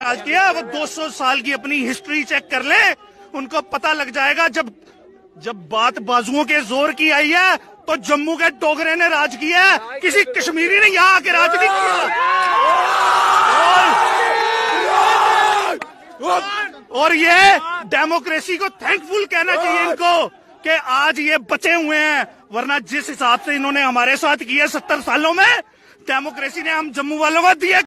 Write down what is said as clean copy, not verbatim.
राज किया, वो 200 साल की अपनी हिस्ट्री चेक कर ले, उनको पता लग जाएगा। जब बात बाजुओं के जोर की आई है तो जम्मू के डोगरे ने राज किया है, किसी कश्मीरी ने यहाँ आके राज नहीं किया। और ये डेमोक्रेसी को थैंकफुल कहना चाहिए इनको कि आज ये बचे हुए हैं, वरना जिस हिसाब से इन्होंने हमारे साथ किया 70 सालों में, डेमोक्रेसी ने हम जम्मू वालों को दिया